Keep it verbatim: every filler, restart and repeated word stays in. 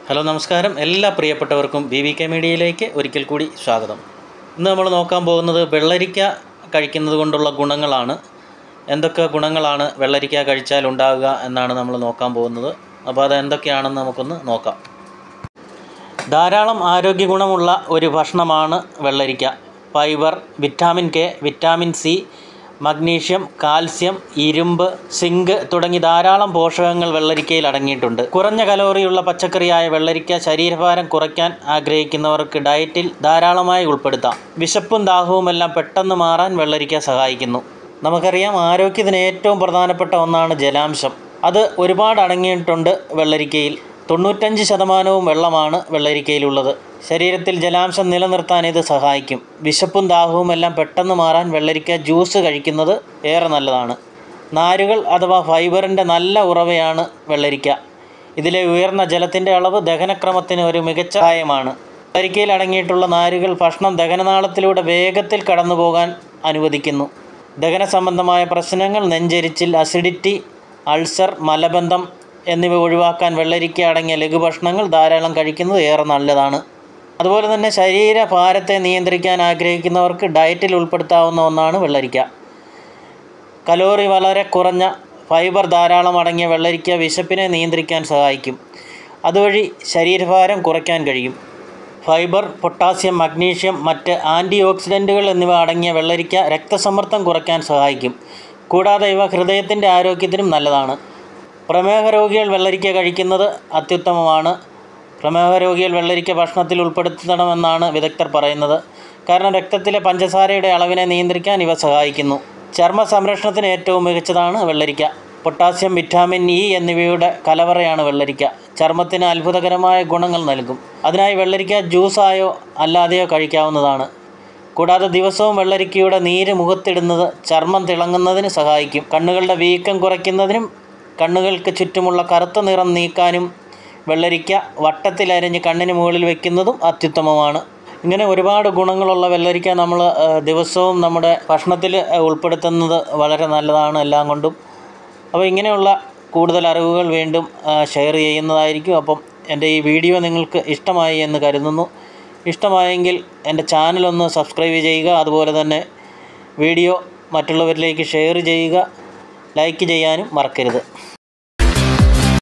Hello നമസ്കാരം. എല്ലാ പ്രിയപ്പെട്ടവർക്കും ബി വി കെ മീഡിയയിലേക്ക് ഒരിക്കൽ കൂടി സ്വാഗതം. ഇന്ന് നമ്മൾ നോക്കാൻ പോകുന്നത് വെള്ളരിക്ക കഴിക്കുന്നത് കൊണ്ടുള്ള ഗുണങ്ങളാണ്. എന്തൊക്കെ ഗുണങ്ങളാണ് വെള്ളരിക്ക കഴിച്ചാൽ ഉണ്ടാകുക എന്നാണ് നമ്മൾ നോക്കാൻ പോകുന്നത്. അപ്പോൾ അത് എന്തൊക്കെയാണെന്ന് നമുക്കൊന്ന് നോക്കാം. ധാരാളം ആരോഗ്യ ഗുണമുള്ള ഒരു ഭക്ഷണമാണ് വെള്ളരിക്ക. Fibre, vitamin K, vitamin C, magnesium, calcium, ഇരുമ്പ്, സിങ്ക് തുടങ്ങി ധാരാളം പോഷകങ്ങൾ വെള്ളരിക്കയിൽ അടങ്ങിയിട്ടുണ്ട്. കുറഞ്ഞ കലോറിയുള്ള പച്ചക്കറിയായ വെള്ളരിക്ക ശരീരഭാരം കുറയ്ക്കാൻ ആഗ്രഹിക്കുന്നവർക്ക് ഡയറ്റിൽ ധാരാളമായി ഉൾപ്പെടുത്താം. വിശപ്പും ദാഹവുമെല്ലാം പെട്ടെന്ന് മാറാൻ വെള്ളരിക്ക സഹായിക്കുന്നു. നമുക്കറിയാം, ആരോഗ്യത്തിന് ഏറ്റവും പ്രധാനപ്പെട്ട ഒന്നാണ് ജലാംശം. അത് ഒരുപാട് അടങ്ങിയിട്ടുണ്ട് വെള്ളരിക്കയിൽ. തൊണ്ണൂറ്റഞ്ച് ശതമാനവും വെള്ളമാണ് വെള്ളരിക്കയിലുള്ളത്. ശരീരത്തിൽ ജലാംശം നിലനിർത്താൻ ഇത് സഹായിക്കും. വിശപ്പും ദാഹവും എല്ലാം പെട്ടെന്ന് മാറാൻ വെള്ളരിക്ക ജ്യൂസ് കഴിക്കുന്നത് ഏറെ നല്ലതാണ്. നാരുകൾ അഥവാ ഫൈബറിൻ്റെ നല്ല ഉറവയാണ് വെള്ളരിക്ക. ഇതിലെ ഉയർന്ന ജലത്തിൻ്റെ അളവ് ദഹനക്രമത്തിന് ഒരു മികച്ച സഹായമാണ്. വെള്ളരിക്കയിൽ അടങ്ങിയിട്ടുള്ള നാരുകൾ ഭക്ഷണം ദഹനനാളത്തിലൂടെ വേഗത്തിൽ കടന്നു പോകാൻ അനുവദിക്കുന്നു. ദഹന സംബന്ധമായ പ്രശ്നങ്ങൾ, നെഞ്ചെരിച്ചിൽ, അസിഡിറ്റി, അൾസർ, മലബന്ധം എന്നിവ ഒഴിവാക്കാൻ വെള്ളരിക്ക അടങ്ങിയ ലഘുഭക്ഷണങ്ങൾ ധാരാളം കഴിക്കുന്നത് ഏറെ നല്ലതാണ്. അതുപോലെ തന്നെ ശരീരഭാരത്തെ നിയന്ത്രിക്കാൻ ആഗ്രഹിക്കുന്നവർക്ക് ഡയറ്റിൽ ഉൾപ്പെടുത്താവുന്ന ഒന്നാണ് വെള്ളരിക്ക. കലോറി വളരെ കുറഞ്ഞ, ഫൈബർ ധാരാളം അടങ്ങിയ വെള്ളരിക്ക വിശപ്പിനെ നിയന്ത്രിക്കാൻ സഹായിക്കും. അതുവഴി ശരീരഭാരം കുറയ്ക്കാൻ കഴിയും. ഫൈബർ, പൊട്ടാസ്യം, മഗ്നീഷ്യം, മറ്റ് ആൻറ്റി ഓക്സിഡൻറ്റുകൾ എന്നിവ അടങ്ങിയ വെള്ളരിക്ക രക്തസമ്മർദ്ദം കുറയ്ക്കാൻ സഹായിക്കും. കൂടാതെ ഇവ ഹൃദയത്തിൻ്റെ ആരോഗ്യത്തിനും നല്ലതാണ്. പ്രമേഹ രോഗികൾ വെള്ളരിക്ക കഴിക്കുന്നത് അത്യുത്തമമാണ്. പ്രമേഹ രോഗികൾ വെള്ളരിക്ക ഭക്ഷണത്തിൽ ഉൾപ്പെടുത്തണമെന്നാണ് വിദഗ്ധർ പറയുന്നത്. കാരണം രക്തത്തിലെ പഞ്ചസാരയുടെ അളവിനെ നിയന്ത്രിക്കാൻ ഇവ സഹായിക്കുന്നു. ചർമ്മ സംരക്ഷണത്തിന് ഏറ്റവും മികച്ചതാണ് വെള്ളരിക്ക. പൊട്ടാസ്യം, വിറ്റാമിൻ ഇ എന്നിവയുടെ കലവറയാണ് വെള്ളരിക്ക. ചർമ്മത്തിന് അത്ഭുതകരമായ ഗുണങ്ങൾ നൽകും. അതിനായി വെള്ളരിക്ക ജ്യൂസായോ അല്ലാതെയോ കഴിക്കാവുന്നതാണ്. കൂടാതെ ദിവസവും വെള്ളരിക്കയുടെ നീര് മുഖത്തിടുന്നത് ചർമ്മം തിളങ്ങുന്നതിന് സഹായിക്കും. കണ്ണുകളുടെ വീക്കം കുറയ്ക്കുന്നതിനും കണ്ണുകൾക്ക് ചുറ്റുമുള്ള കറുത്ത നിറം നീക്കാനും വെള്ളരിക്ക വട്ടത്തിലരിഞ്ഞ് കണ്ണിന് മുകളിൽ വയ്ക്കുന്നതും അത്യുത്തമമാണ്. ഇങ്ങനെ ഒരുപാട് ഗുണങ്ങളുള്ള വെള്ളരിക്ക നമ്മൾ ദിവസവും നമ്മുടെ ഭക്ഷണത്തിൽ ഉൾപ്പെടുത്തുന്നത് വളരെ നല്ലതാണ് എല്ലാം കൊണ്ടും. അപ്പോൾ ഇങ്ങനെയുള്ള കൂടുതൽ അറിവുകൾ വീണ്ടും ഷെയർ ചെയ്യുന്നതായിരിക്കും. അപ്പം എൻ്റെ ഈ വീഡിയോ നിങ്ങൾക്ക് ഇഷ്ടമായി എന്ന് കരുതുന്നു. ഇഷ്ടമായെങ്കിൽ എൻ്റെ ചാനലൊന്ന് സബ്സ്ക്രൈബ് ചെയ്യുക. അതുപോലെ തന്നെ വീഡിയോ മറ്റുള്ളവരിലേക്ക് ഷെയർ ചെയ്യുക. ലൈക്ക് ചെയ്യാനും മറക്കരുത്.